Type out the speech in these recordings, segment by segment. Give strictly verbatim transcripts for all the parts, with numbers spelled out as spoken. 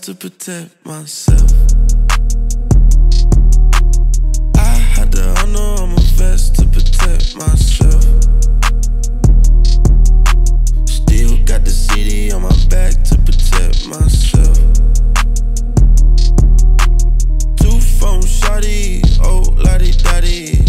to protect myself. I had the honor on my vest to protect myself. Still got the C D on my back to protect myself. Two phone shawty, oh lottie daddy.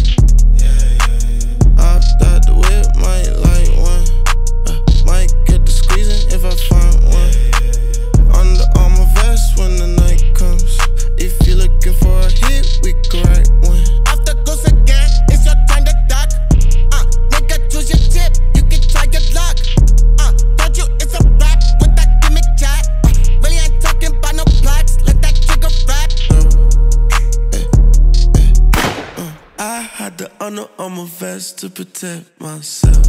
I thought the whip might light one. uh, Might get the squeezing if I find one. Under Armour vest when the night comes. If you're looking for a hit, we can write one. After goes again, it's your time to duck. Uh, nigga, choose your tip, you can try your luck. Uh, told you it's a rap with that gimmick chat. Uh, really ain't talking about no plaques, let that trigger rap. uh, uh, uh, I had the honor on my vest to protect myself.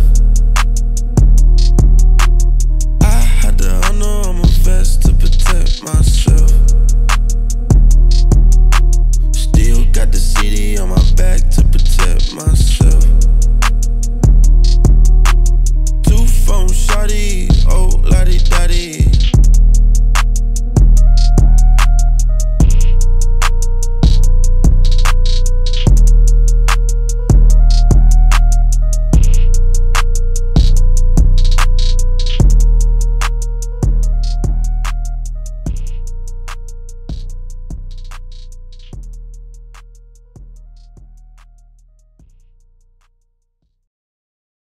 I had the honor on my vest to protect myself.